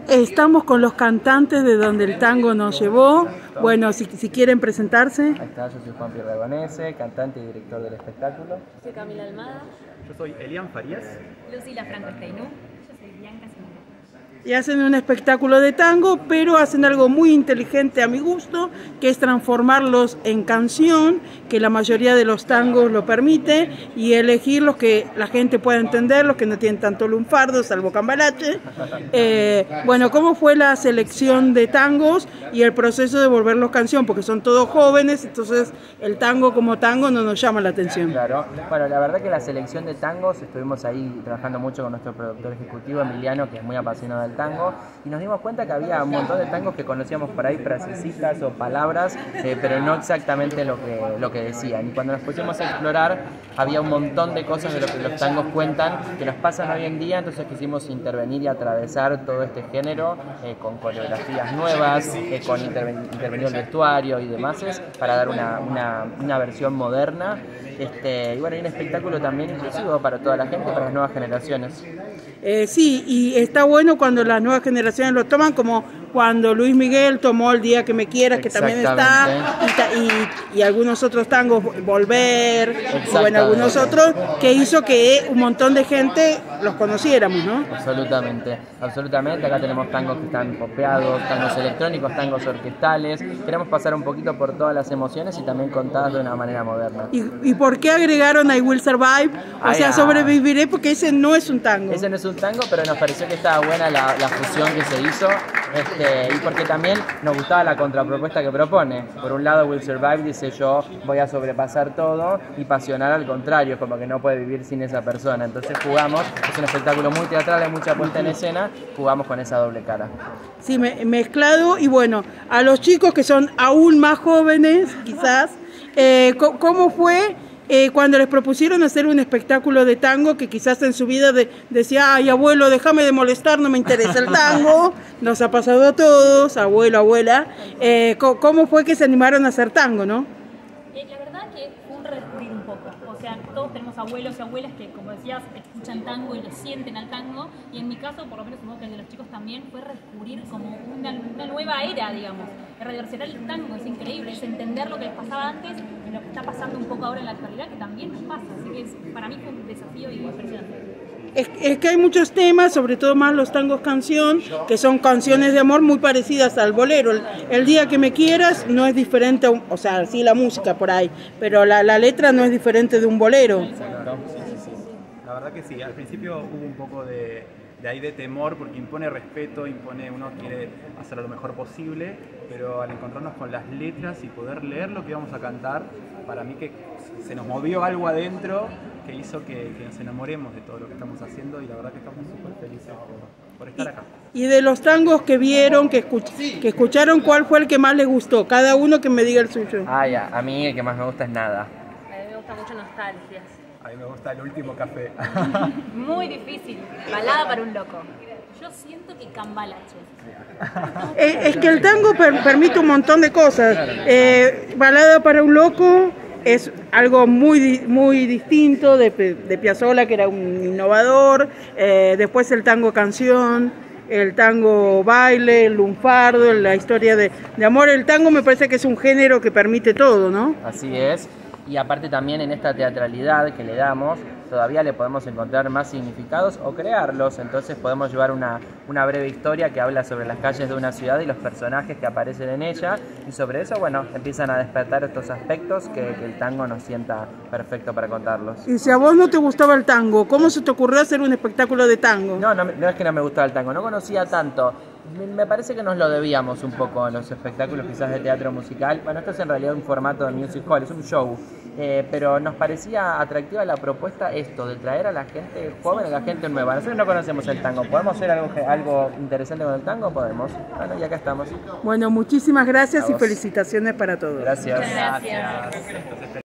Estamos con los cantantes de donde el tango nos llevó. Bueno, si quieren presentarse. Ahí está, yo soy Juan Pierre, cantante y director del espectáculo. Yo soy Camila Almada. Yo soy Elian Farías. Lucila Franco-Steinu. Yo soy Bianca Simón. Y hacen un espectáculo de tango, pero hacen algo muy inteligente a mi gusto, que es transformarlos en canción, que la mayoría de los tangos lo permite, y elegir los que la gente pueda entender, los que no tienen tanto lunfardo, salvo Cambalache. Bueno, ¿cómo fue la selección de tangos y el proceso de volverlos canción? Porque son todos jóvenes, entonces el tango como tango no nos llama la atención. Claro, bueno, la verdad que la selección de tangos, estuvimos ahí trabajando mucho con nuestro productor ejecutivo Emiliano, que es muy apasionado del tango, y nos dimos cuenta que había un montón de tangos que conocíamos por ahí, frasecitas o palabras, pero no exactamente lo que decían. Y cuando nos pusimos a explorar, había un montón de cosas de lo que los tangos cuentan que nos pasan hoy en día, entonces quisimos intervenir y atravesar todo este género con coreografías nuevas, con intervenir el vestuario y demás, para dar una versión moderna. Y bueno, hay un espectáculo también inclusivo para toda la gente, para las nuevas generaciones. Sí, y está bueno cuando las nuevas generaciones lo toman, como cuando Luis Miguel tomó El Día que me quieras, que también está, y algunos otros tangos, Volver, o bueno, algunos otros, que hizo que un montón de gente los conociéramos, ¿no? Absolutamente, absolutamente. Acá tenemos tangos que están popeados, tangos electrónicos, tangos orquestales. Queremos pasar un poquito por todas las emociones y también contadas de una manera moderna. ¿Y por qué agregaron I Will Survive? O sea, sobreviviré, porque ese no es un tango. Ese no es un tango, pero nos pareció que estaba buena la fusión que se hizo, y porque también nos gustaba la contrapropuesta que propone. Por un lado, Will Survive dice: yo voy a sobrepasar todo, y Pasional al contrario, como que no puede vivir sin esa persona. Entonces jugamos, es un espectáculo muy teatral, hay mucha puesta en escena, jugamos con esa doble cara. Sí, mezclado. Y bueno, a los chicos que son aún más jóvenes, quizás, ¿cómo fue cuando les propusieron hacer un espectáculo de tango, que quizás en su vida decía: ay, abuelo, déjame de molestar, no me interesa el tango? Nos ha pasado a todos, abuelo, abuela. ¿Cómo fue que se animaron a hacer tango, no? La verdad que fue un redescubrir un poco. O sea, todos tenemos abuelos y abuelas que, como decías, escuchan tango y lo sienten al tango. Y en mi caso, por lo menos supongo que el de los chicos también, fue redescubrir como una nueva era, digamos. Reversionar el tango es increíble, es entender lo que les pasaba antes y lo que está pasando un poco ahora en la actualidad, que también nos pasa. Así que para mí fue un desafío y impresionante. Es que hay muchos temas, sobre todo más los tangos canción, que son canciones de amor muy parecidas al bolero. El Día que me quieras no es diferente, o sea, sí la música por ahí, pero la letra no es diferente de un bolero. Claro, sí. La verdad que sí, al principio hubo un poco de temor, porque impone respeto, uno quiere hacer lo mejor posible, pero al encontrarnos con las letras y poder leer lo que íbamos a cantar, para mí que se nos movió algo adentro que hizo que nos enamoremos de todo lo que estamos haciendo, y la verdad que estamos súper felices por estar acá. Y de los tangos que vieron, que escucharon, ¿cuál fue el que más les gustó? Cada uno que me diga el suyo. A mí el que más me gusta es Nada. A mí me gusta mucho Nostalgias. A mí me gusta El Último Café. Muy difícil. Balada para un loco. Yo siento que Cambalache. Es que el tango permite un montón de cosas. Balada para un loco es algo muy distinto de Piazzolla, que era un innovador. Después el tango canción, el tango baile, el lunfardo, la historia de amor. El tango me parece que es un género que permite todo, ¿no? Así es. Y aparte también en esta teatralidad que le damos, todavía le podemos encontrar más significados o crearlos. Entonces podemos llevar una breve historia que habla sobre las calles de una ciudad y los personajes que aparecen en ella, y sobre eso, bueno, empiezan a despertar estos aspectos que el tango nos sienta perfecto para contarlos. Y si a vos no te gustaba el tango, ¿cómo se te ocurrió hacer un espectáculo de tango? No es que no me gustaba el tango, no conocía tanto. Me parece que nos lo debíamos un poco en los espectáculos quizás de teatro musical. Bueno, esto es en realidad un formato de music hall, es un show, pero nos parecía atractiva la propuesta esto, de traer a la gente joven, a la gente nueva. Nosotros no conocemos el tango, ¿podemos hacer algo interesante con el tango? Podemos. Bueno, y acá estamos. Bueno, muchísimas gracias y felicitaciones para todos. Gracias. Gracias.